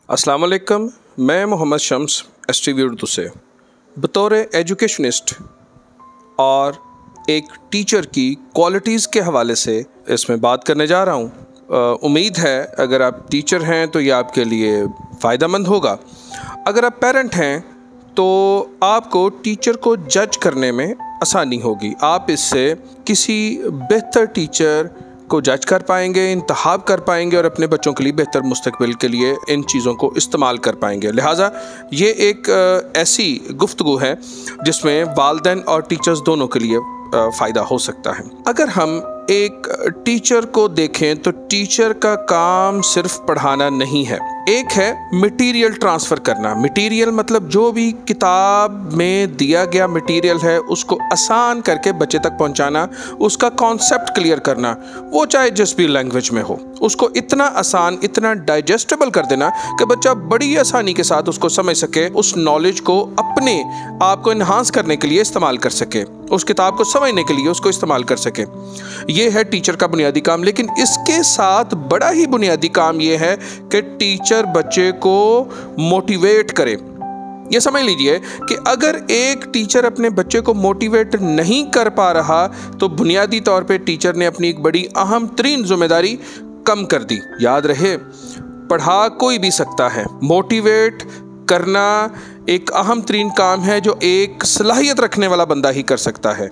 अस्सलाम वालेकुम, मैं मोहम्मद शम्स STV उर्दू से बतौर एजुकेशनिस्ट और एक टीचर की क्वालिटीज़ के हवाले से इसमें बात करने जा रहा हूँ। उम्मीद है अगर आप टीचर हैं तो ये आपके लिए फ़ायदेमंद होगा। अगर आप पेरेंट हैं तो आपको टीचर को जज करने में आसानी होगी। आप इससे किसी बेहतर टीचर को जज कर पाएंगे, इंतखाब कर पाएंगे और अपने बच्चों के लिए बेहतर मुस्तकबिल के लिए इन चीज़ों को इस्तेमाल कर पाएंगे। लिहाजा ये एक ऐसी गुफ्तगू है जिसमें वालिदैन और टीचर्स दोनों के लिए फ़ायदा हो सकता है। अगर हम एक टीचर को देखें तो टीचर का काम सिर्फ पढ़ाना नहीं है। एक है मटेरियल ट्रांसफ़र करना। मटेरियल मतलब जो भी किताब में दिया गया मटेरियल है उसको आसान करके बच्चे तक पहुंचाना, उसका कॉन्सेप्ट क्लियर करना, वो चाहे जिस भी लैंग्वेज में हो, उसको इतना आसान, इतना डाइजेस्टेबल कर देना कि बच्चा बड़ी आसानी के साथ उसको समझ सके, उस नॉलेज को अपने आप को इन्हांस करने के लिए इस्तेमाल कर सके, उस किताब को समझने के लिए उसको इस्तेमाल कर सके। ये है टीचर का बुनियादी काम। लेकिन इसके साथ बड़ा ही बुनियादी काम ये है कि टीचर बच्चे को मोटिवेट करे। ये समझ लीजिए कि अगर एक टीचर अपने बच्चे को मोटिवेट नहीं कर पा रहा तो बुनियादी तौर पे टीचर ने अपनी एक बड़ी अहम तरीन जिम्मेदारी कम कर दी। याद रहे, पढ़ा कोई भी सकता है, मोटिवेट करना एक अहम तरीन काम है जो एक सलाहियत रखने वाला बंदा ही कर सकता है।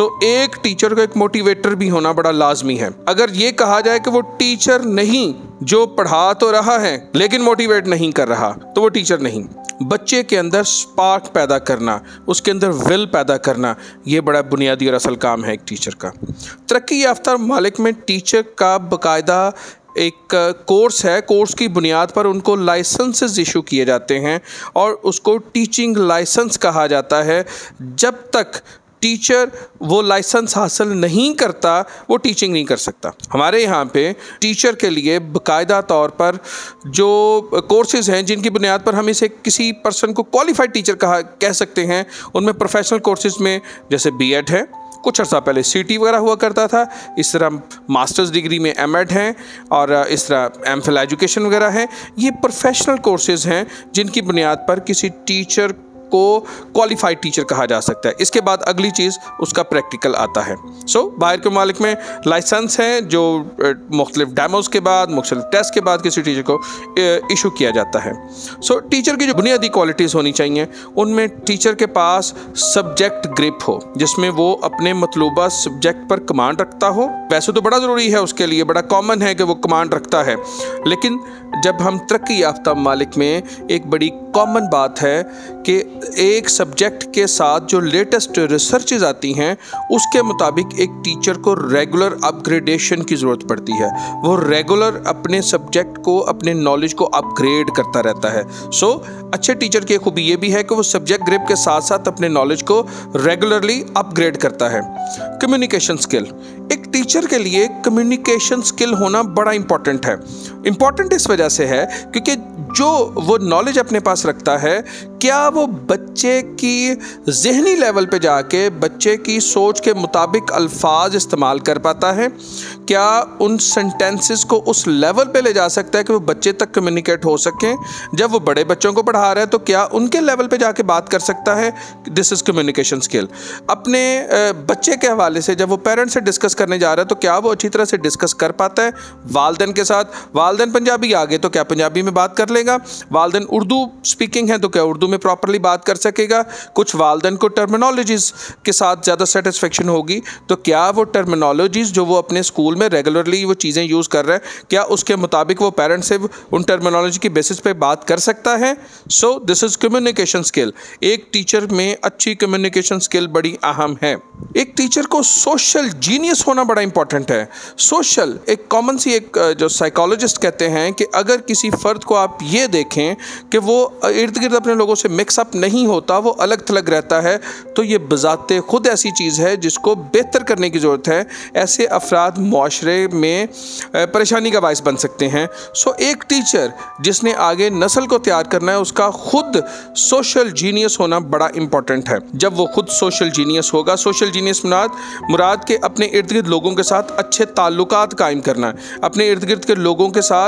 एक टीचर को एक मोटिवेटर भी होना बड़ा लाजमी है। अगर ये कहा जाए कि वो टीचर नहीं, जो पढ़ा तो रहा है लेकिन मोटिवेट नहीं कर रहा, तो वो टीचर नहीं। बच्चे के अंदर स्पार्क पैदा करना, उसके अंदर विल पैदा करना, ये बड़ा बुनियादी और असल काम है एक टीचर का। तरक्की याफ्ता ममालिक में टीचर का बाकायदा एक कोर्स है। कोर्स की बुनियाद पर उनको लाइसेंसेस इशू किए जाते हैं और उसको टीचिंग लाइसेंस कहा जाता है। जब तक टीचर वो लाइसेंस हासिल नहीं करता वो टीचिंग नहीं कर सकता। हमारे यहाँ पे टीचर के लिए बाकायदा तौर पर जो कोर्सेज़ हैं जिनकी बुनियाद पर हम इसे किसी पर्सन को क्वालिफाइड टीचर कह सकते हैं, उनमें प्रोफेशनल कोर्सेज़ में जैसे B.Ed है, कुछ अर्सा पहले CT वगैरह हुआ करता था, इस तरह मास्टर्स डिग्री में M.Ed हैं और इस तरह M.Phil एजुकेशन वगैरह है। ये प्रोफेशनल कोर्सेज़ हैं जिनकी बुनियाद पर किसी टीचर को क्वालिफाइड टीचर कहा जा सकता है। इसके बाद अगली चीज़ उसका प्रैक्टिकल आता है। बाहर के मालिक में लाइसेंस है जो मुख्तलिफ डेमोज के बाद, मुख्तलिफ टेस्ट के बाद किसी टीचर को इशू किया जाता है। टीचर की जो बुनियादी क्वालिटीज़ होनी चाहिए उनमें टीचर के पास सब्जेक्ट ग्रिप हो, जिसमें वो अपने मतलूबा सब्जेक्ट पर कमांड रखता हो। वैसे तो बड़ा ज़रूरी है, उसके लिए बड़ा कॉमन है कि वो कमांड रखता है, लेकिन जब हम तरक्की याफ्ता ममालिक में एक बड़ी कॉमन बात है कि एक सब्जेक्ट के साथ जो लेटेस्ट रिसर्चेज आती हैं उसके मुताबिक एक टीचर को रेगुलर अपग्रेडेशन की ज़रूरत पड़ती है। वो रेगुलर अपने सब्जेक्ट को, अपने नॉलेज को अपग्रेड करता रहता है। अच्छे टीचर की खूबी ये भी है कि वो सब्जेक्ट ग्रिप के साथ साथ अपने नॉलेज को रेगुलरली अपग्रेड करता है। कम्युनिकेशन स्किल, एक टीचर के लिए कम्युनिकेशन स्किल होना बड़ा इंपॉर्टेंट है। इंपॉर्टेंट इस वजह से है क्योंकि जो वो नॉलेज अपने पास रखता है, क्या वो बच्चे की ज़हनी लेवल पे जाके बच्चे की सोच के मुताबिक अल्फाज इस्तेमाल कर पाता है? क्या उन सेंटेंसेस को उस लेवल पे ले जा सकता है कि वो बच्चे तक कम्युनिकेट हो सकें? जब वो बड़े बच्चों को पढ़ा रहा है तो क्या उनके लेवल पे जाके बात कर सकता है? This is communication skill. अपने बच्चे के हवाले से जब वो पेरेंट्स से डिस्कस करने जा रहा है तो क्या वो अच्छी तरह से डिस्कस कर पाता है वालिदैन के साथ? वालिदैन पंजाबी आ गए तो क्या पंजाबी में बात कर लेगा? वालिदैन उर्दू स्पीकिंग है तो क्या उर्दू में प्रॉपर्ली बात कर सकेगा? कुछ वालिदैन को टर्मिनोलॉजीज़ के साथ ज़्यादा सेटिस्फेक्शन होगी तो क्या वो टर्मिनोलॉजीज़ जो वो अपने स्कूल में रेगुलरली वो चीज़ें यूज़ कर रहे हैं, क्या उसके मुताबिक वो पेरेंट्स से उन टर्मिनोलॉजी की बेसिस पे बात कर सकता है? This is communication skill. एक टीचर में अच्छी कम्युनिकेशन स्किल बड़ी अहम है। एक टीचर को सोशल जीनियस होना बड़ा इंपॉर्टेंट है। सोशल एक कॉमन सी एक जो साइकोलॉजिस्ट कहते हैं कि अगर किसी फ़र्द को आप ये देखें कि वो इर्द गिर्द अपने लोगों से मिक्सअप नहीं होता, वो अलग थलग रहता है, तो ये बज़ाते खुद ऐसी चीज़ है जिसको बेहतर करने की ज़रूरत है। ऐसे अफराद मुआशरे में परेशानी का बायस बन सकते हैं। एक टीचर जिसने आगे नस्ल को तैयार करना है उसका खुद सोशल जीनियस होना बड़ा इंपॉर्टेंट है। जब वो खुद सोशल जीनियस होगा, सोशल जीनियस मुराद के अपने इर्द गिर्द लोगों के साथ अच्छे ताल्लुकात कायम करना, अपने इर्द गिर्द के लोगों के साथ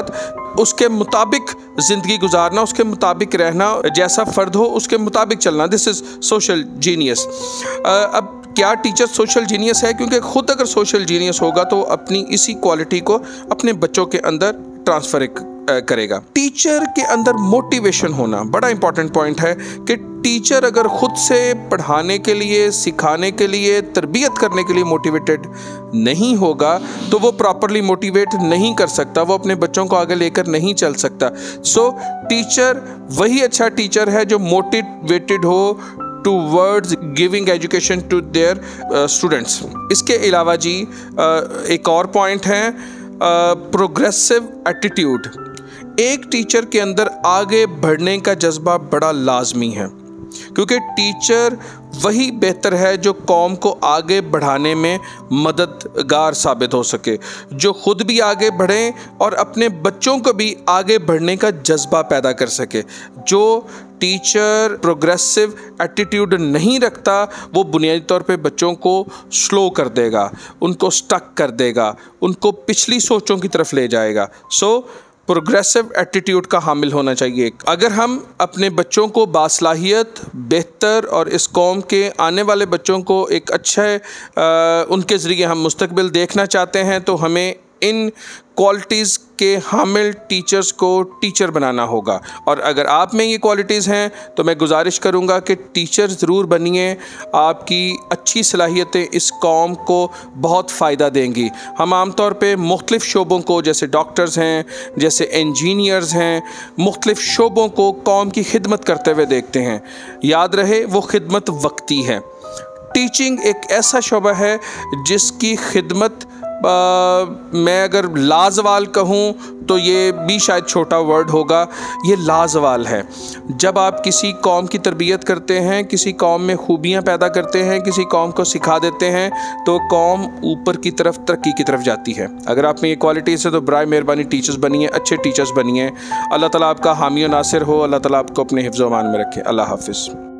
उसके मुताबिक ज़िंदगी गुजारना, उसके मुताबिक रहना, जैसा फ़र्द हो उसके मुताबिक चलना। This is social genius. अब क्या टीचर सोशल जीनियस है? क्योंकि ख़ुद अगर सोशल जीनियस होगा तो अपनी इसी क्वालिटी को अपने बच्चों के अंदर ट्रांसफ़र करेगा। टीचर के अंदर मोटिवेशन होना बड़ा इंपॉर्टेंट पॉइंट है कि टीचर अगर ख़ुद से पढ़ाने के लिए, सिखाने के लिए, तरबियत करने के लिए मोटिवेटेड नहीं होगा तो वो प्रॉपरली मोटिवेट नहीं कर सकता, वो अपने बच्चों को आगे लेकर नहीं चल सकता। सो टीचर वही अच्छा टीचर है जो मोटिवेटेड हो towards giving education to their students. इसके अलावा जी एक और पॉइंट है प्रोग्रेसिव एटीट्यूड। एक टीचर के अंदर आगे बढ़ने का जज्बा बड़ा लाजमी है, क्योंकि टीचर वही बेहतर है जो कौम को आगे बढ़ाने में मददगार साबित हो सके, जो ख़ुद भी आगे बढ़े और अपने बच्चों को भी आगे बढ़ने का जज्बा पैदा कर सके। जो टीचर प्रोग्रेसिव एटीट्यूड नहीं रखता वो बुनियादी तौर पे बच्चों को स्लो कर देगा, उनको स्टक कर देगा, उनको पिछली सोचों की तरफ ले जाएगा। सो प्रोग्रेसिव एटीट्यूड का हामिल होना चाहिए। अगर हम अपने बच्चों को बासलाहियत, बेहतर और इस कौम के आने वाले बच्चों को एक अच्छे उनके ज़रिए हम मुस्तकबिल देखना चाहते हैं तो हमें इन क्वालिटीज़ के हामिल टीचर्स को टीचर बनाना होगा। और अगर आप में ये क्वालिटीज़ हैं तो मैं गुजारिश करूँगा कि टीचर ज़रूर बनिए। आपकी अच्छी सलाहियतें इस कौम को बहुत फ़ायदा देंगी। हम आमतौर पे मुख्तलिफ़ शोबों को, जैसे डॉक्टर्स हैं, जैसे इंजीनियर्स हैं, मुख्तलिफ़ शोबों को कौम की खिदमत करते हुए देखते हैं। याद रहे वो खिदमत वक्ती है। टीचिंग एक ऐसा शोबा है जिसकी खिदमत मैं अगर लाजवाल कहूँ तो ये भी शायद छोटा वर्ड होगा, ये लाजवाल है। जब आप किसी कौम की तरबियत करते हैं, किसी कौम में खूबियाँ पैदा करते हैं, किसी कौम को सिखा देते हैं तो कौम ऊपर की तरफ, तरक्की की तरफ जाती है। अगर आप में ये क्वालिटीज़ है तो बराए मेहरबानी टीचर्स बनिए, अच्छे टीचर्स बनिए। अल्लाह ताला आपका हामी और नासिर हो। अल्लाह ताला आपको अपने हिफ्ज़-ओ-अमान में रखे। अल्लाह हाफ़िज़।